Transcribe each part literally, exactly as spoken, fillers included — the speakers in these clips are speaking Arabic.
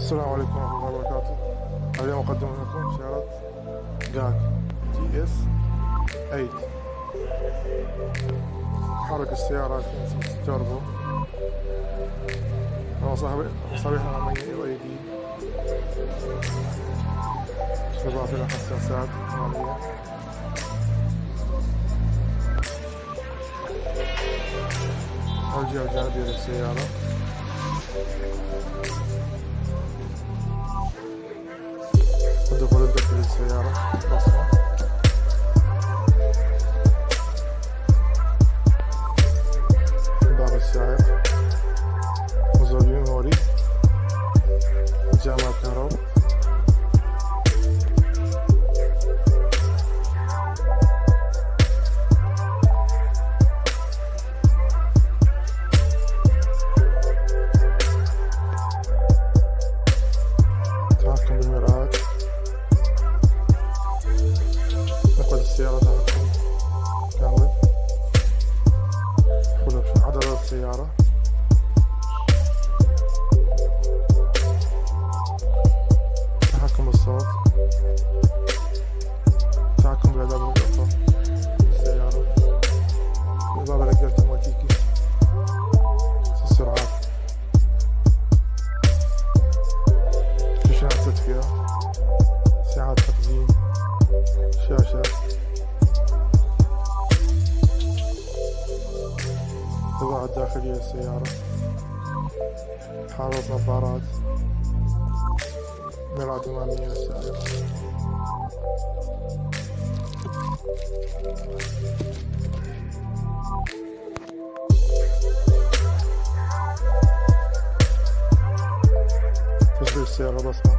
السلام عليكم ورحمة الله وبركاته. اليوم أقدم لكم سيارة جاك تي اس ثمانية. محرك السيارة ألفين وستة توربو، مصابيح أمامية إل إي دي، بالإضافة إلى حساسات أمامية. الجهة الجانبية للسيارة، الدخول الداخلي للسيارة، بصمة، باب السائق، مزود ميموري، جامع الكهرباء، تحكم بالمرآة، نقود السيارة تحكم كامل، كل عدلات السيارة، تحكم بالصوت، تحكم بالأداء والإضاءة السيارة، بالإضافة إلى جهاز اوتوماتيكي، السرعات، شاشات تدفئة، ساعات تخزين، شاشة، الإضاءة الداخلية للسيارة، حارة نظارات، مرآة أمامية للسائق. تشغيل السيارة بصمة،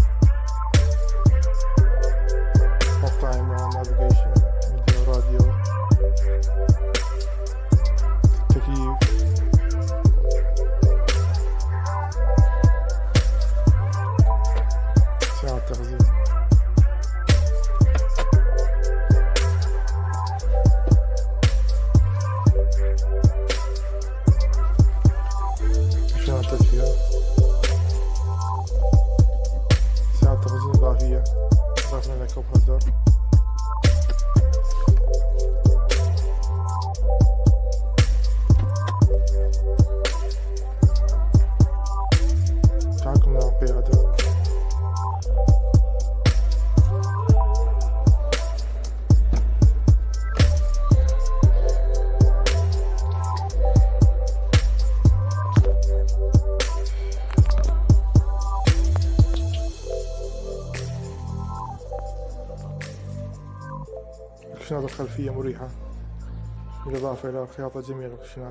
موقع مع نافيجيشن، فيديو، راديو، تكييف، ساعة تخزين، شاشة تدفئة، ساعة تخزين إضافية، إضافة إلى كوب هولدر، تحكم مع القيادة، الكشنات الخلفية مريحة، بالإضافة إلى خياطة جميع الكشنات.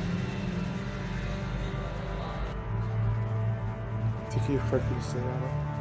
تكييف خلفي للسيارة.